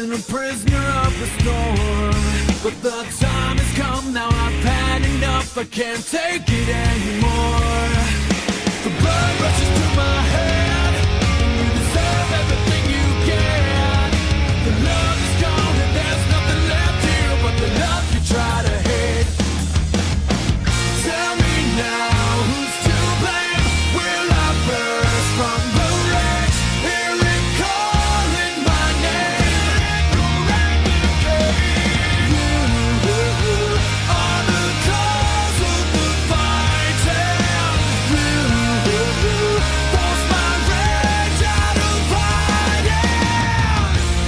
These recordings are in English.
been a prisoner of the storm, but the time has come, now I've had enough. I can't take it anymore. The blood rushes to my head, you deserve everything you get. The love is gone and there's nothing left here but the love you try to hate. Tell me now, who's to blame? Will I burst from the wreckage? Hear it calling my name. You are the cause of the fighting. You force my rage out of hiding.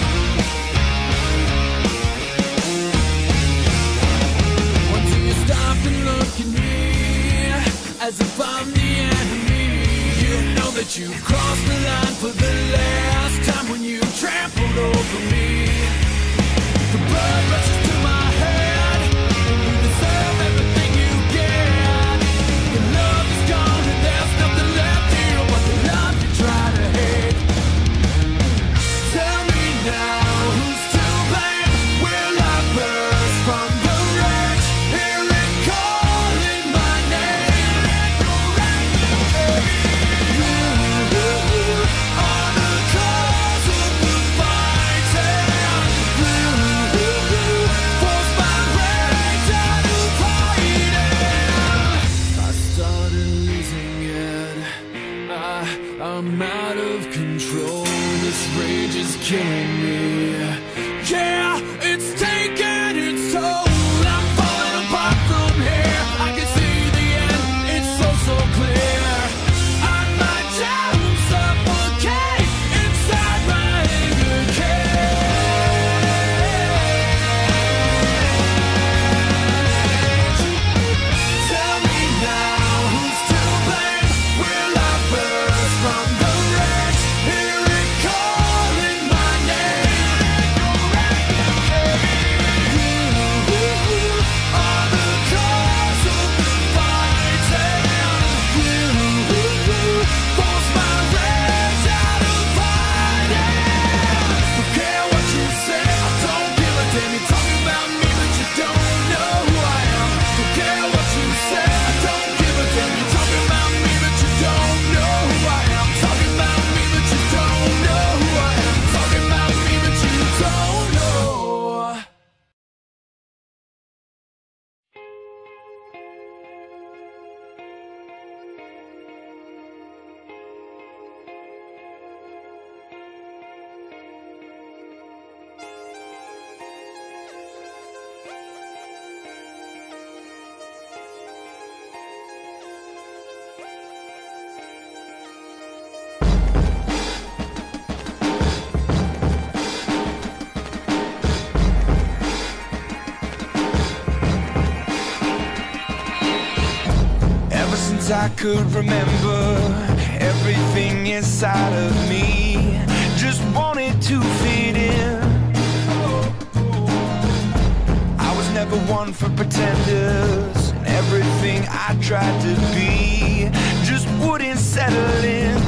Once you stop and look at me as if I'm the enemy, you know that you've crossed the line for the last time when you trampled over me. The blood rushes to my head, and you deserve everything you get. The love is gone and there's nothing left here but the love you try to hate. Tell me now, who's to blame? Will I burst from the wreckage? Hear it calling my name. You are the cause of the fighting. You force my rage out of hiding. I started losing it. I'm out of control. This rage is killing me. Yeah, it's taking its toll. I'm falling apart from here. I can see the end. It's so clear. I might just suffocate inside my anger cage. Tell me now, who's to blame? Will I burst from the wreckage? Hear it calling my name. You are the cause of the fighting. You force my rage out of hiding. Don't care what you say, I don't give a damn. You're talking about me, but you don't know who I am. Don't care what you say, I don't give a damn. You're talking about me, but you don't know who I am. Talking about me, but you don't know who I am. Talking about me, but you don't know. Ever since I could remember, everything inside of me just wanted to fit in. I was never one for pretenders, and everything I tried to be just wouldn't settle in.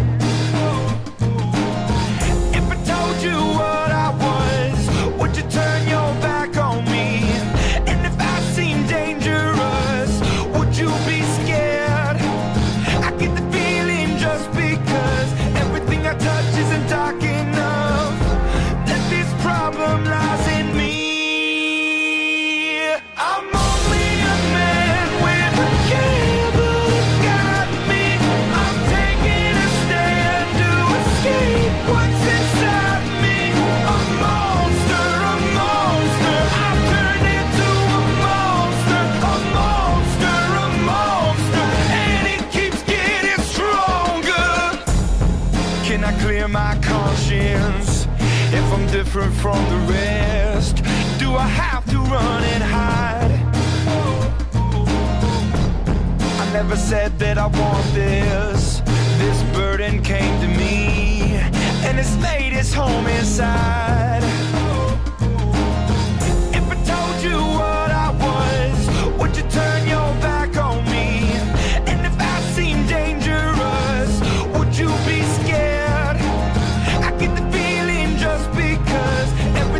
If I told you what I was, would you turn your back on me? And if I seemed dangerous, would you be scared? I get the feeling just because everything I touch isn't dark enough, that this problem lies in me. I'm only a man with a candle that got me. I'm taking a stand to escape what's inside me. A monster, I've turned into a monster, and it keeps getting stronger. Can I clear my conscience if I'm different from the rest? Do I have to run and hide? I never said that I want this. This burden came to me, and it's made its home inside. If I told you what I was, would you turn your back on me? And if I seem dangerous, would you be scared? I get the feeling just because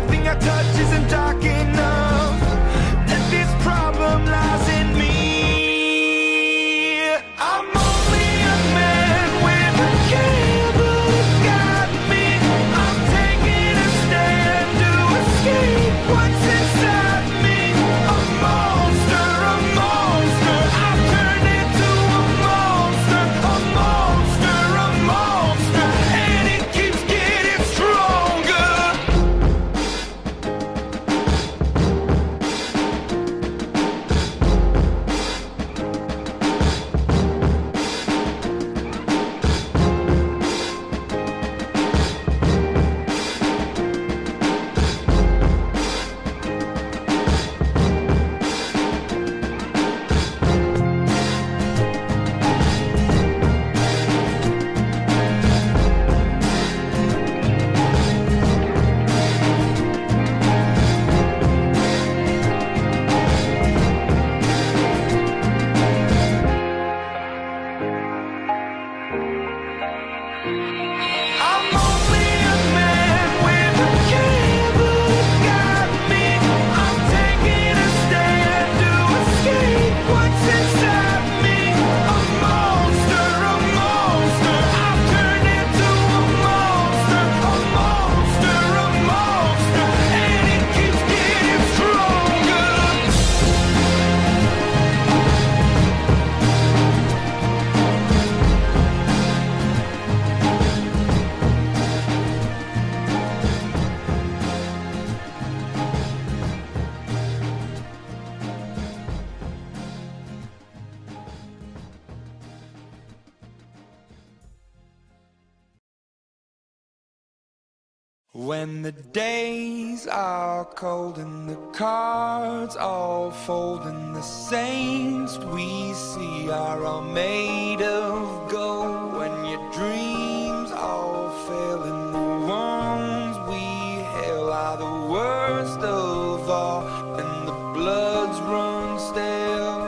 When the days are cold and the cards all fold and the saints we see are all made of gold, when your dreams all fail and the ones we hail are the worst of all and the bloods run stale,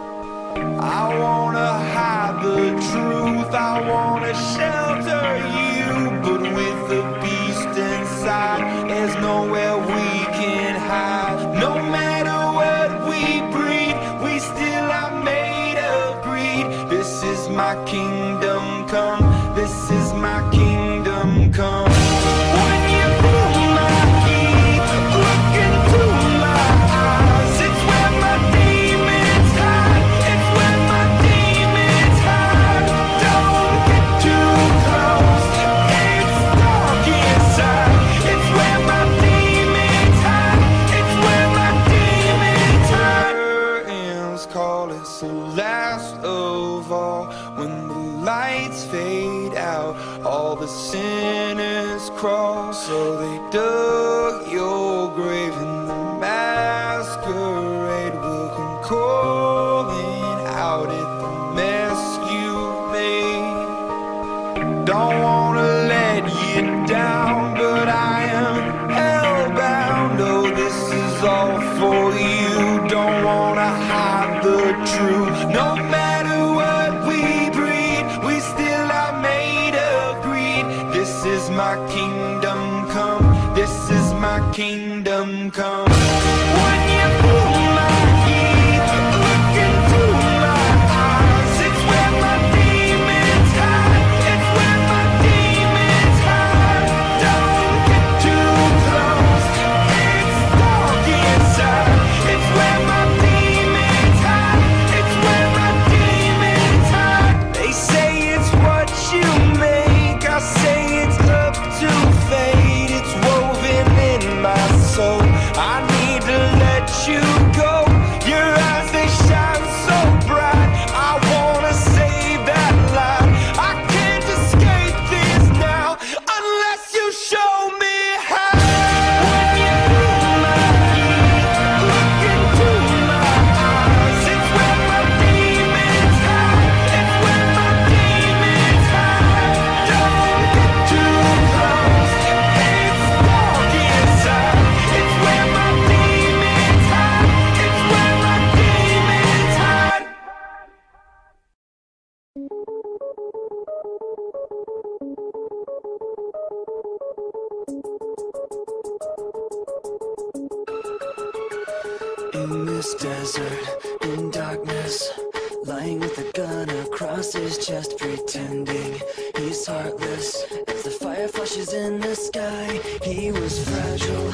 I wanna hide the truth, I wanna shelter you, but with the beast inside, there's nowhere we can hide. No matter what we breed, we still are made of greed. This is my kingdom come, this is my kingdom come. When you feel my heat, look into my eyes, it's where my demons hide, it's where my demons hide. Don't get too close, it's dark inside, it's where my demons hide, it's where my demons hide. Curtains call, it's the last of all. When the lights fade out, all the sinners crawl. So they dug your grave and the masquerade will come calling out at the mess you made. Don't wanna let you down, but I am hellbound. Oh, this is all for you. Don't wanna hide the truth. No matter what we breed, we still are made of greed. This is my kingdom come, this is my kingdom come. When you pull my heat, look into my eyes, it's where my demons hide, it's where my demons hide. Don't get too close, it's dark inside, it's where my demons hide, it's where my demons hide. They say it's what you make, I say it's up to fate. It's woven in my soul, I need to let you go. Your eyes, they shine so bright, I wanna save that light. I can't escape this now unless you show me how. When you feel my heat, look into my eyes, it's where my demons hide, it's where my demons hide. Don't get too close, it's dark inside, it's where my demons hide, it's where my demons hide. In this desert, in darkness, lying with a gun across his chest, pretending he's heartless. As the fire flashes in the sky, he was fragile,